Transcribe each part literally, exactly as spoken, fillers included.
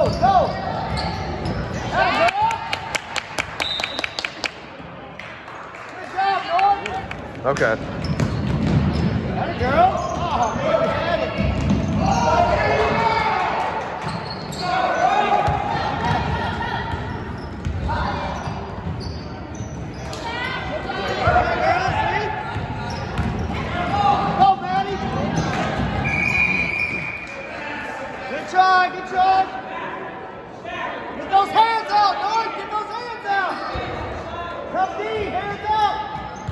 Okay. That girl. Oh, man, we had it. Go, Maddie. Good try, good try. Get those hands out, North. Get those hands out. Tough D, hands out.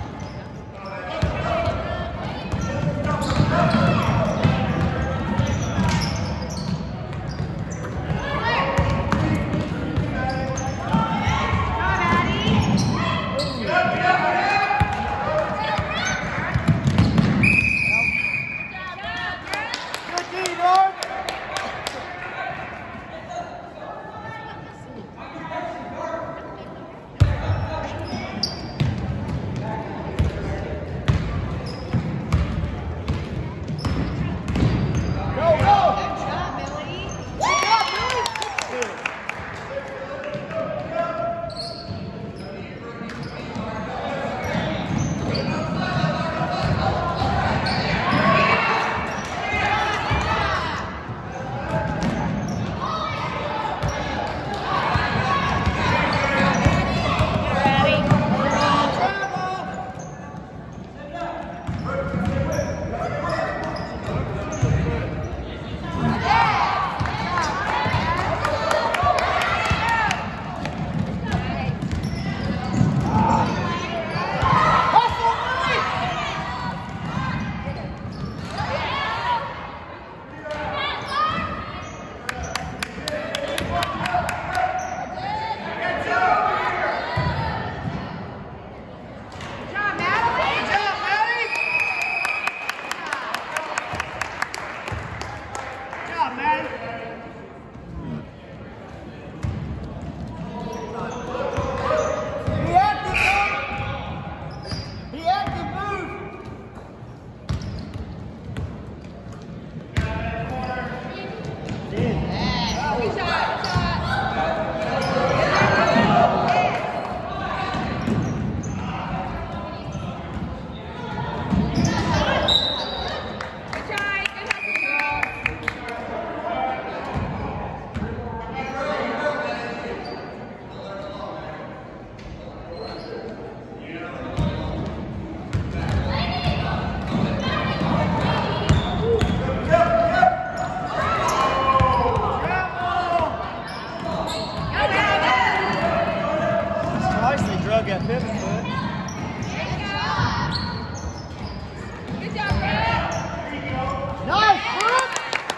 Got pivot foot. Good job, Brad. Nice, Brooke.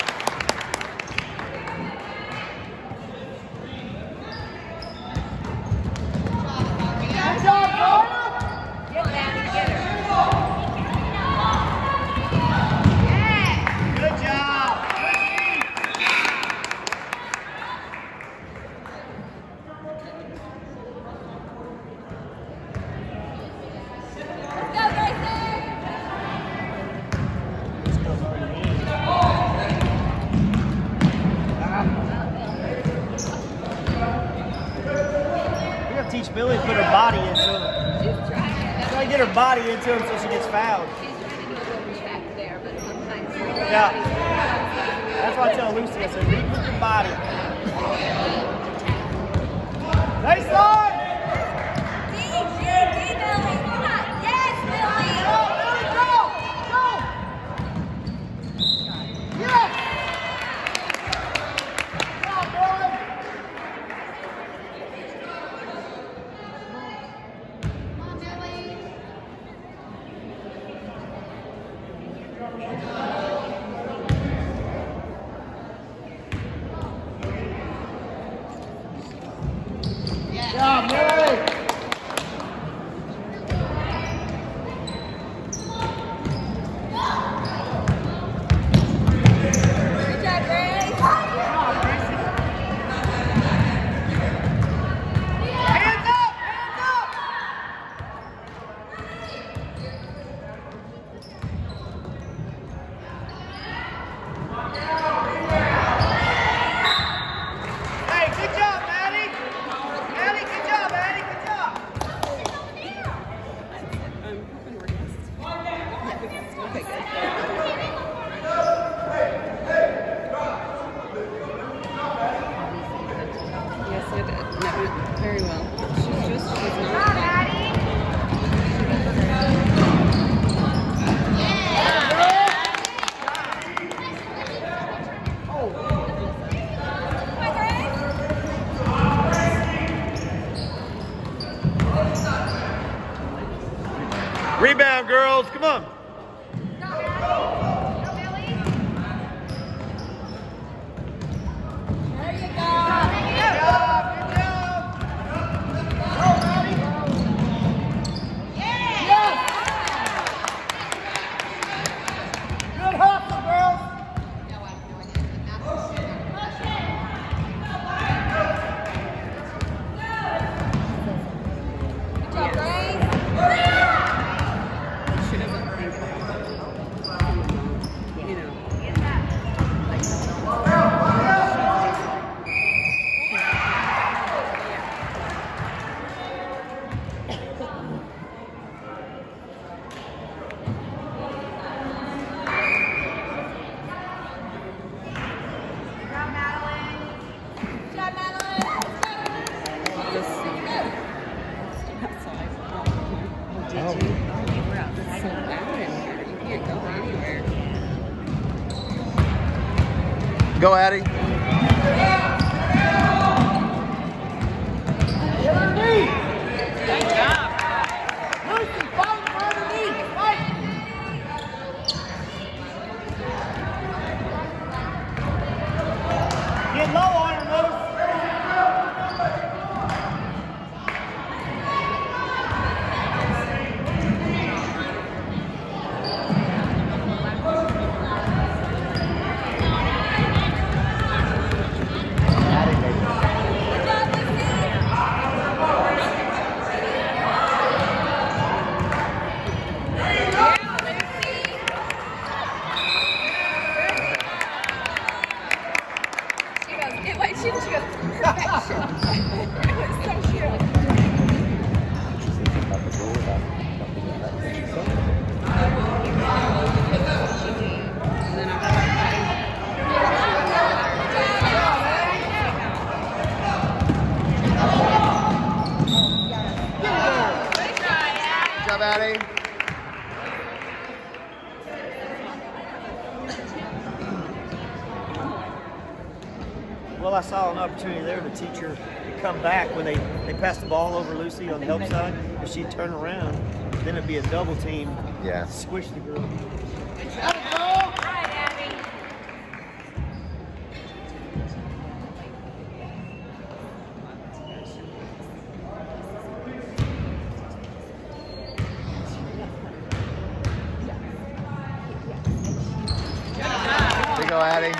Good job, Brad. Get down and get her. Yeah. Good job. Teach Billy to put her body into him. She's trying. She's trying to get her body into him so she gets fouled. She's trying to get a little respect there, but sometimes. Yeah. That's why I tell Lucy, I said, lead with your body. Nice line! D, D, D, Billy. Come on. Yes, Billy. Go, Billy, go! Go! Yes! Go, Billy! Yeah. No, very well. She's just, she's Come not. on, Addie. Rebound, girls. Come on. Go, Addie. Good job. Lucy, fight for underneath. Fight. Get low on her, Lucy. She goes, perfection. It was so cute. Good job, Addie. Well, I saw an opportunity there to teach her to come back when they, they passed the ball over Lucy on the help side. If she'd turn around, then it'd be a double team. Yeah. Squish the girl. All right, Abby. There you go, Addie.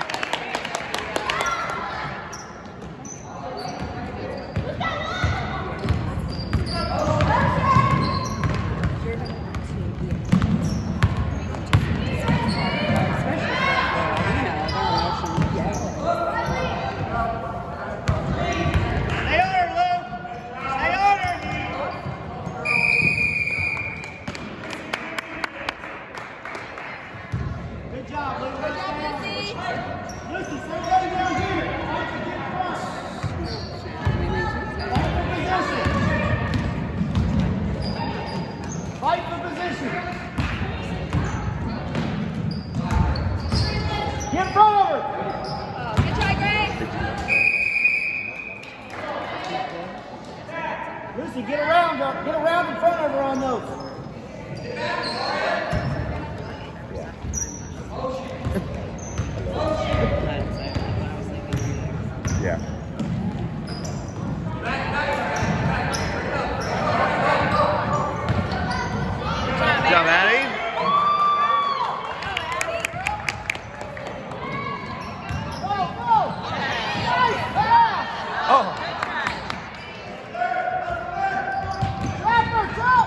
Good job, Lucy. Good job, Lucy. Lucy, stay down here. Fight to get across. Fight for position. Fight for position. Get in front of her. Oh, good try, Grace. Lucy, get around her. Get around in front of her on those. Yeah. Good job, Addie. Go, go. Nice pass. Oh. Trap her, trap.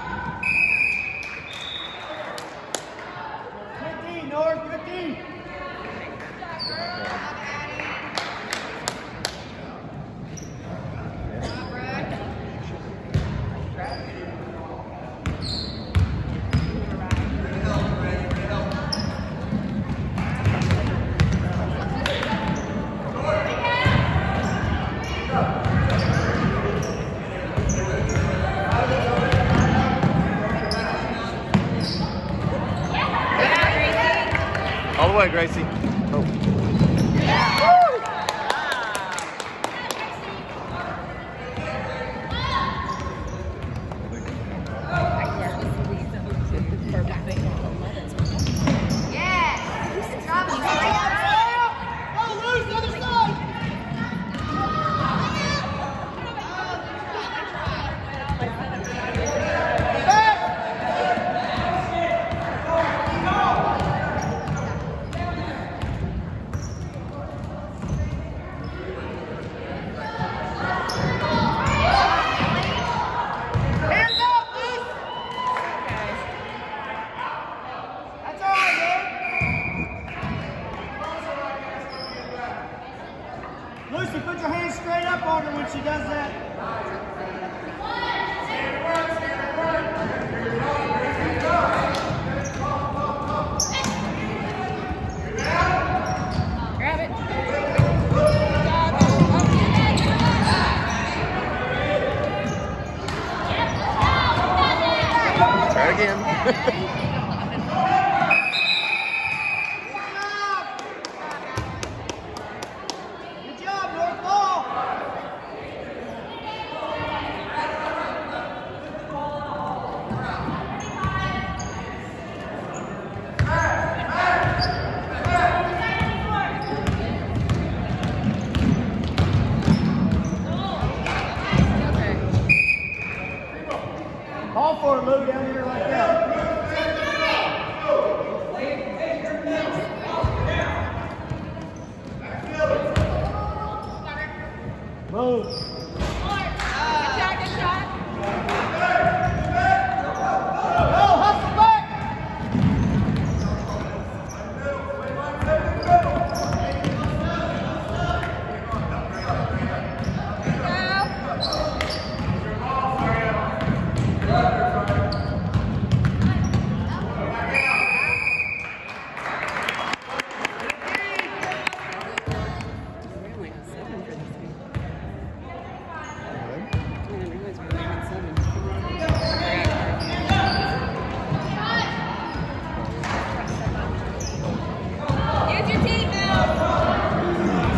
fifteen, North, fifteen. Go. away, Gracie. Oh. Lucy, put your hands straight up on her when she does that. Grab it. Try again. Call for a move down here like that. Move. Good shot, good shot. Go, hustle back. We only got seven for this game. I didn't realize we only had seven. Use your team now.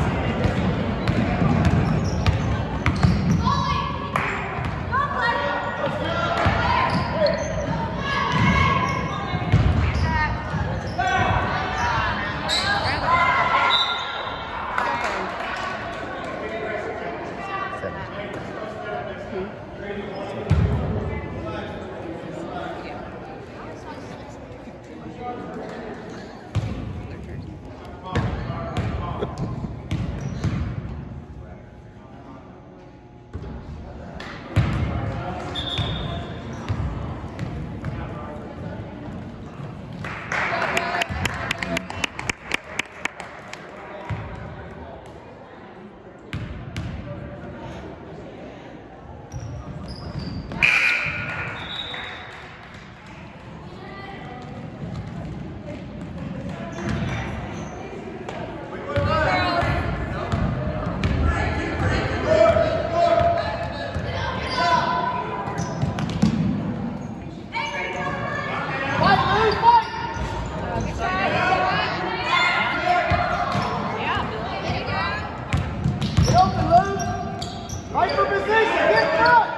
Right for position. Get in front.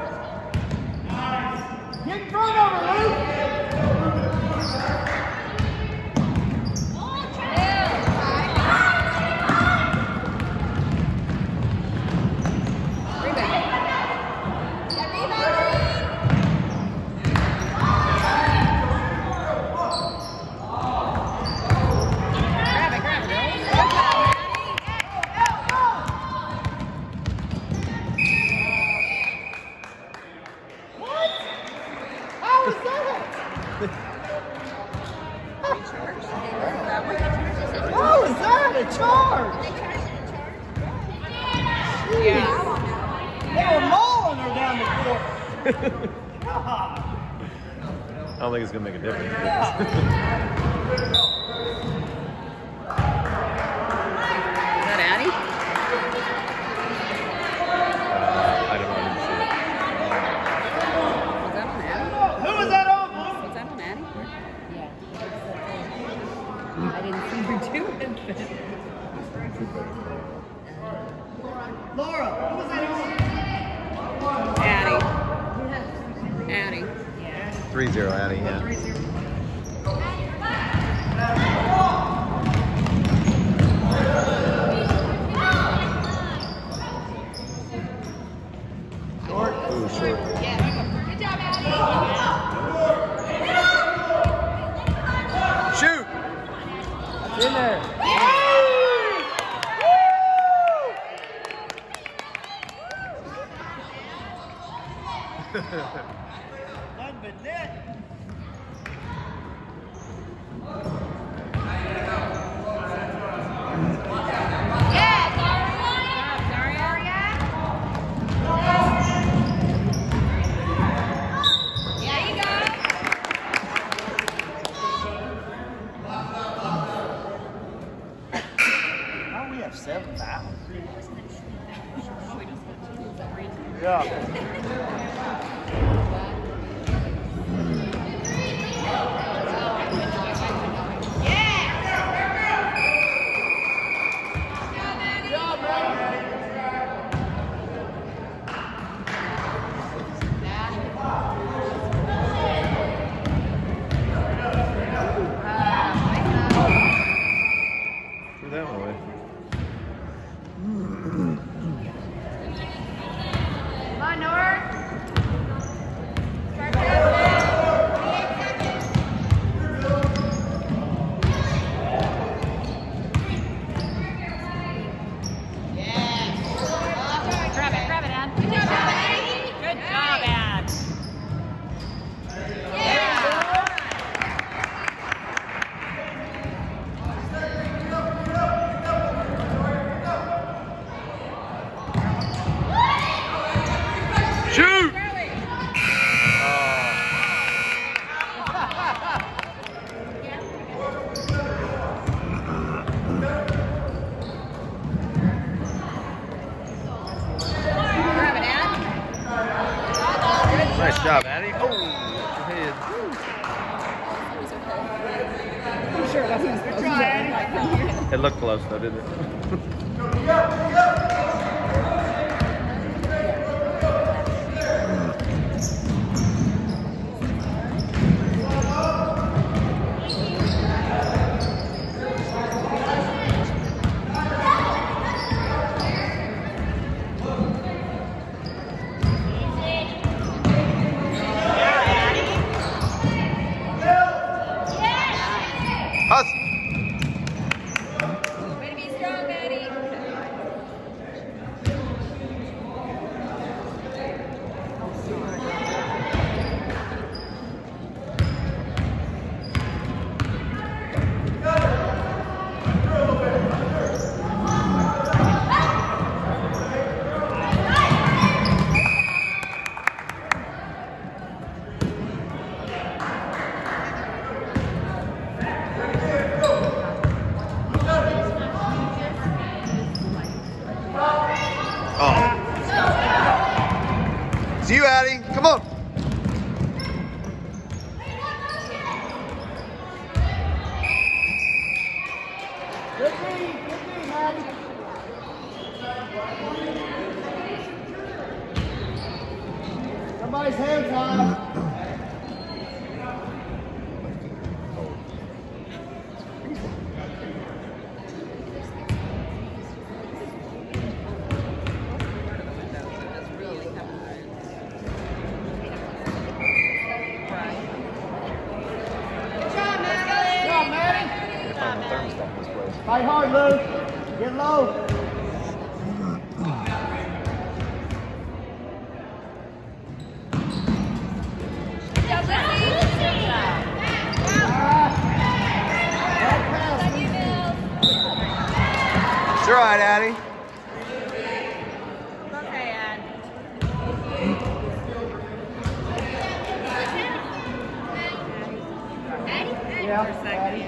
Get in front of her, Luke. How is that a charge? Yeah. They were mauling her down the court. God. I don't think it's going to make a difference. Is that Addie? uh, I don't know. I didn't see it. Was that on Addie? Who was that on, Luke? Was that on Addie? Yeah. I didn't see Laura, who was that? Addie. Addie. three zero, Addie, yeah. Short. Ooh, short. Good job, Addie. Shoot! It's in there. Nothing but net. Yeah, Daria. Yeah, you go. Why do we have seven fouls? Yeah. Threw that one away. Come on, North. Grab it, grab it, Ann. Good job, Addie. Good job, Ann. Shoot! Grab it, Add. Nice job, Addie. Oh, your head. I'm sure it wasn't supposed to be like from here. It looked close though, didn't it? Hustle. Way to be strong, Maddie. Oh. It's you, Addie. Come on. Good D, good D, Maddie. Somebody's hands high. Good job, Maddie. Good job, Maddie. Get on the thermostat this place. Fight hard, Luke. Get low. Good job, Maddie. Good job. Bad pass. Love you, Bill. It's all right, Addie. Okay, Ann. Addie? Yeah, Maddie.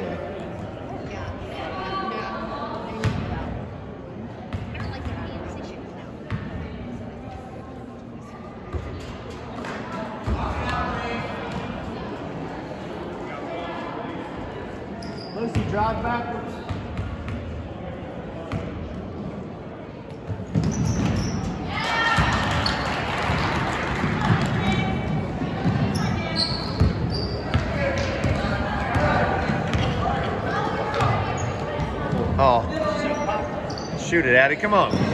I don't like their hands. They should know. Lucy, drive backwards. Shoot it, Addie. Come on. Oh,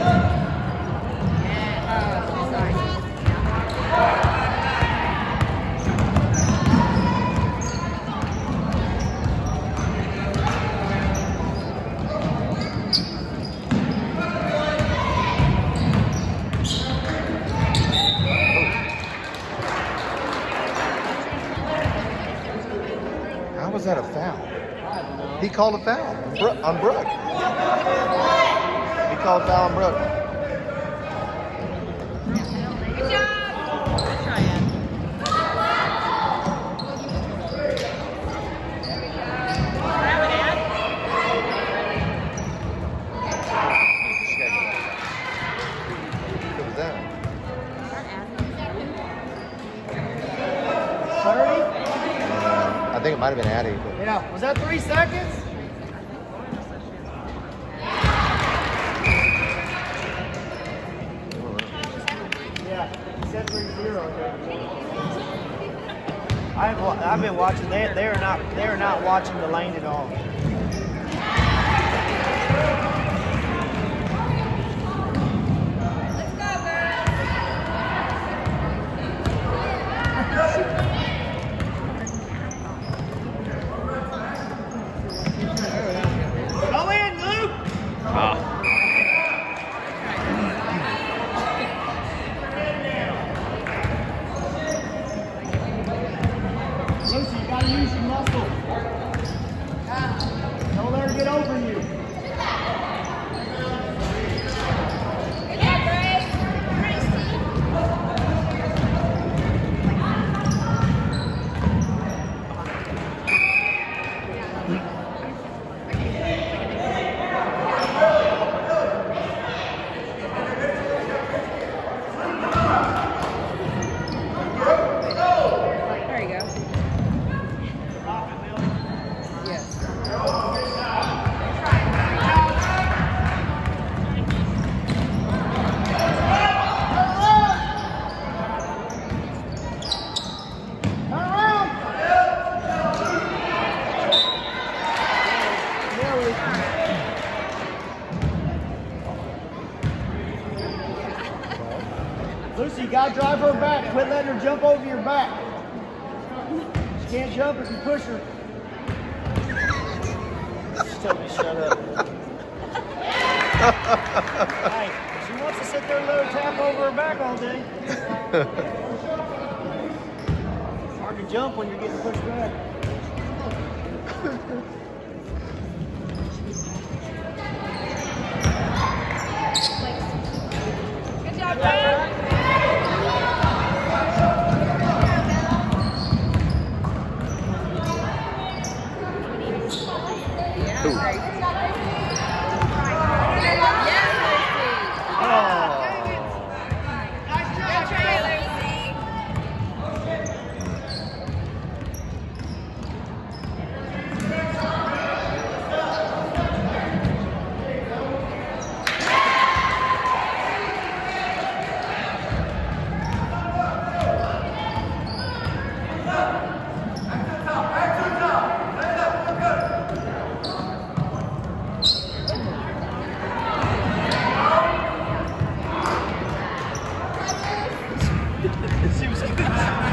sorry. How was that a foul? He called a foul Bro- on Brooke. He called a foul on Brooke. Good job. What was that? thirty? I think it might have been Addie. But Yeah. Was that three seconds? Yeah. He said three zero. I've wa- I've been watching. They they are not they are not watching the lane at all. Let's go, girls. Go in, Luke. ah, Lucy, you gotta use your muscle. Don't let her get over you. Good job, Grace. Gracie. There you go. Yes. Turn around. Nearly. Lucy, you gotta drive her back. Quit letting her jump over your back. She can't jump if you push her. Just tell me to shut up. Hey, she wants to sit there and let her tap over her back all day. It's hard to jump when you're getting pushed back. Good job, Grace. Ooh. Yes, Lucy. Oh. Good try, Lucy. She was good.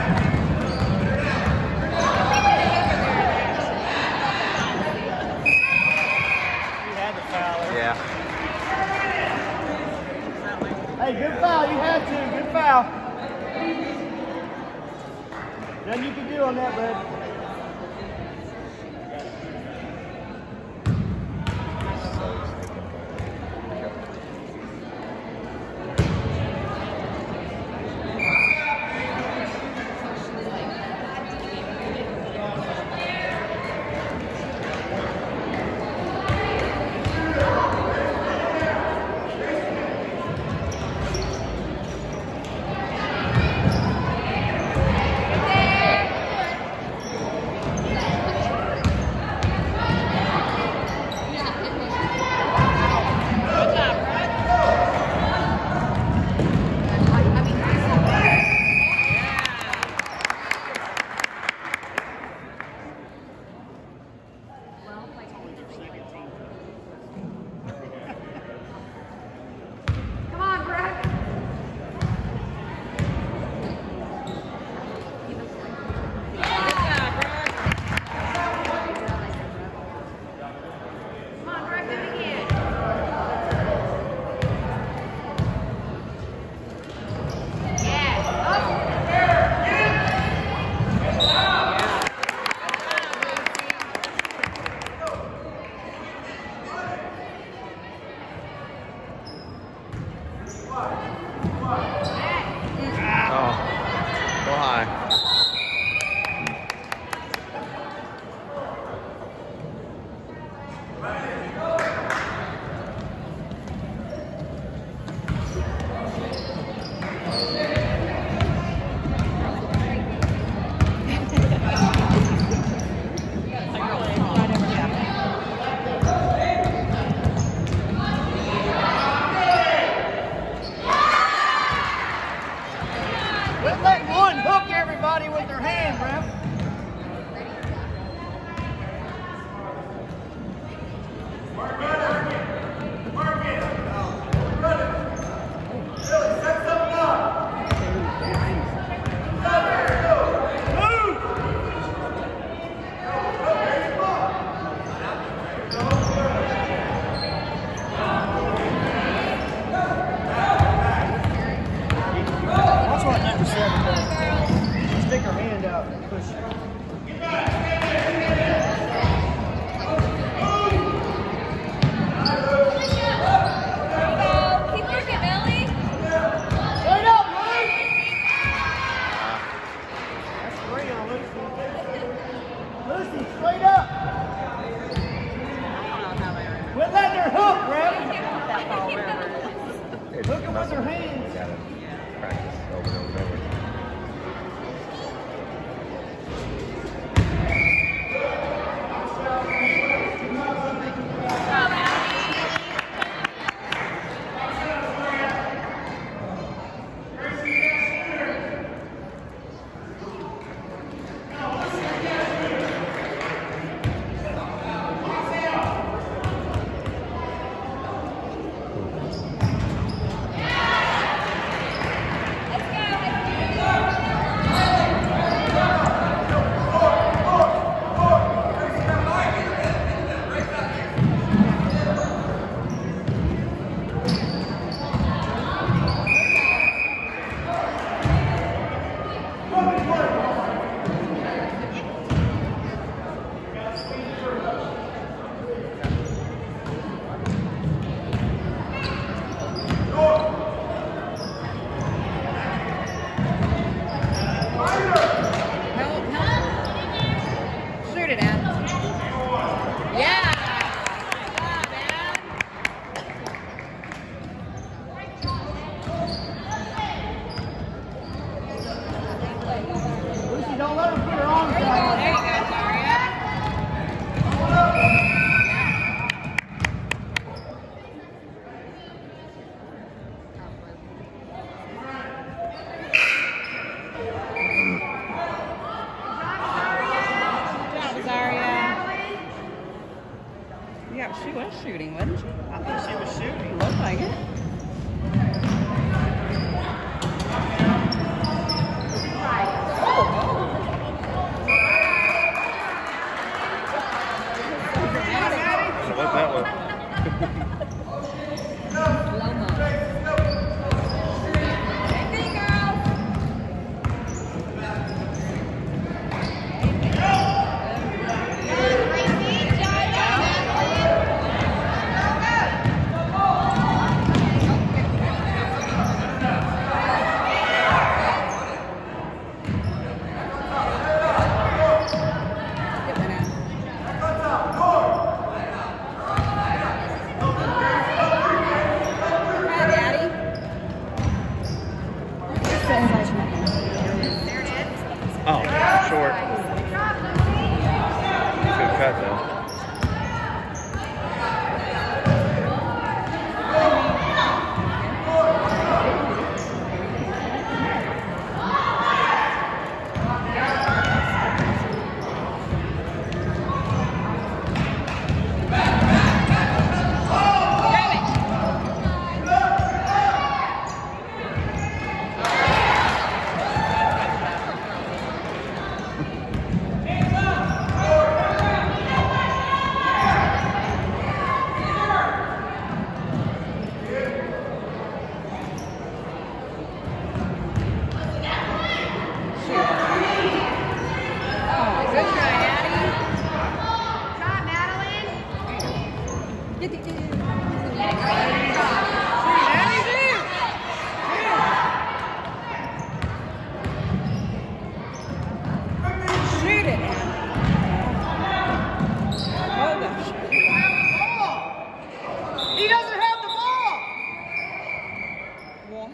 You had to foul her. Yeah. Hey, good foul. You had to. Good foul. Nothing you can do on that, bud. Oh, go high. Quit letting one hook everybody with their hand, ref. That's what number seven does. Stick her hand out and push it. Keep working, Millie. Straight up, Luke! That's three on Lucy. Lucy, straight up! Quit letting her hook, ref! It's Hook it with nothing. her hands. You gotta practice over and over and over. Let's go. What?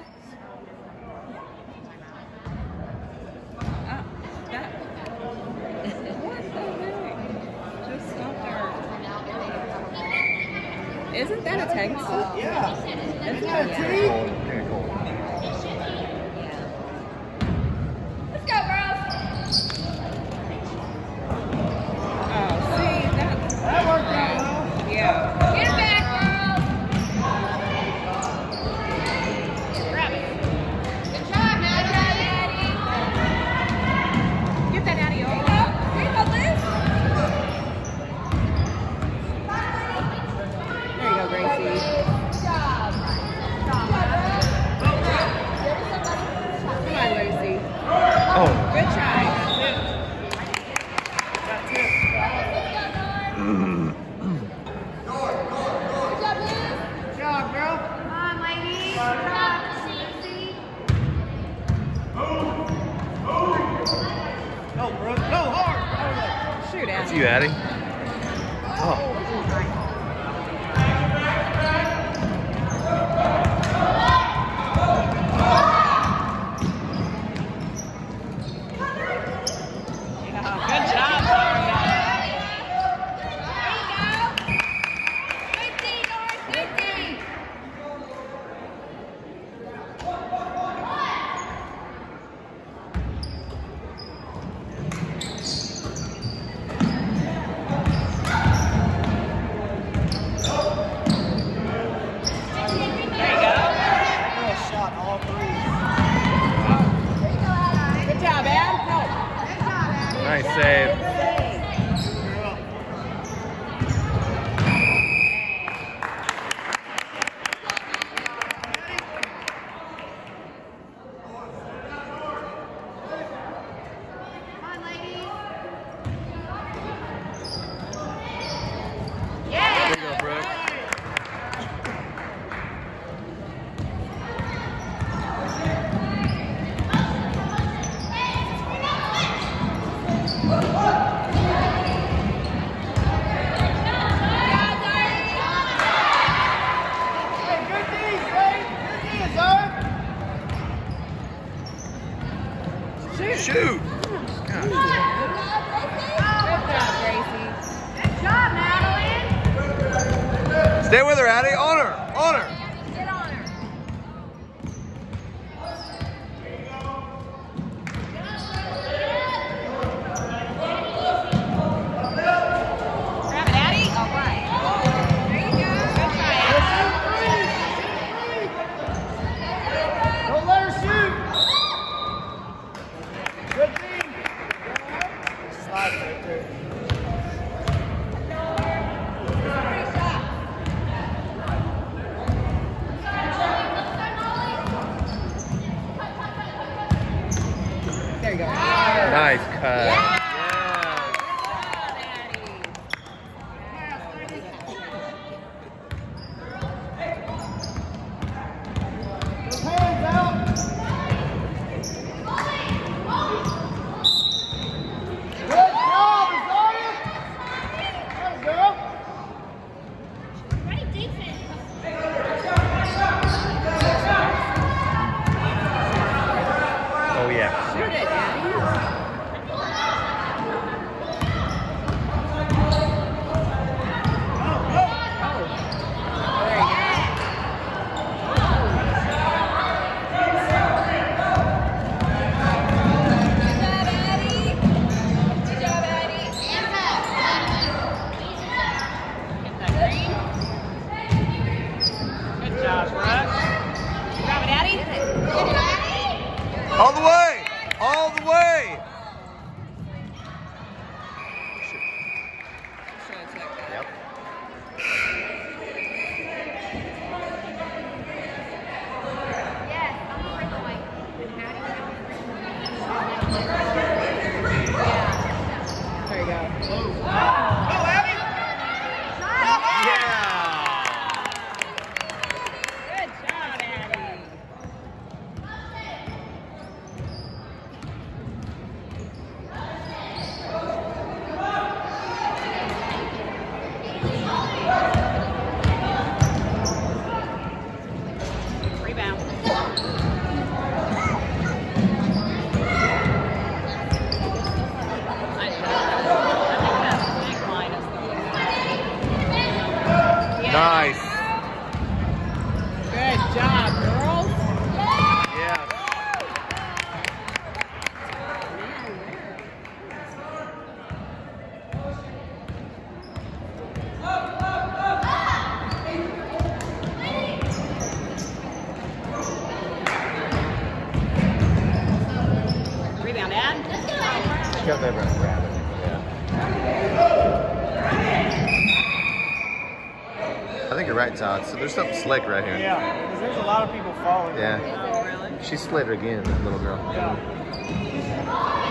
Uh, that. What the heck? Just stop there. Isn't that a technical? Yeah. Isn't Yeah, that a T. Cold, kinda cold. Let's go, girls. Oh, see, that's. That worked out well. Yeah. Get it back, girls. Grab it. Good job, Maddie. Get that out of your There you go. There you go, Liz. There you go, Gracie. Good job. Come on, Lucy. Oh. Good try. That's it. Mm. Good job, Liz. Good job, girl. Come on, ladies. Good job, Lucy. Go, Brooke. Go hard. Shoot, That's Addie. you, Addie. Oh. Good job, Mario. Good D, North. Good D. There you go. Good shot, all three. Good job, Ab. Help. Nice save. Girl. Come on, ladies. There you go, Brooke. Hey, good D, Zane. Good D, sir. Shoot. Good Good job, Gracie. job, Madeline. Stay with her, Addie. On her. On her. Get on her. Grab it, Addie. All right. There you go. Good try, Addie. Don't let her shoot. Good team. Slide right there. There you go. Nice cut. Good Yeah. job, Addie. Those hands out. Good job, Isaiah. There you go. Great defense. Oh, yeah. Shoot it, Addie. There you go. Good job, Addie. Good job, Addie. Get that green. Good job, Brooke. Grab it, Addie. Get it, Addie. All the way. All the way. Should have took that. Yep. Yes, on the breakaway. There you go. Go, Abby. Yeah. Good job, Addie. She kept everyone grabbing it. Yeah. I think you're right, Todd. So there's something slick right here. Yeah, because there's a lot of people falling. Yeah. Oh, really? She slid again, that little girl. Yeah.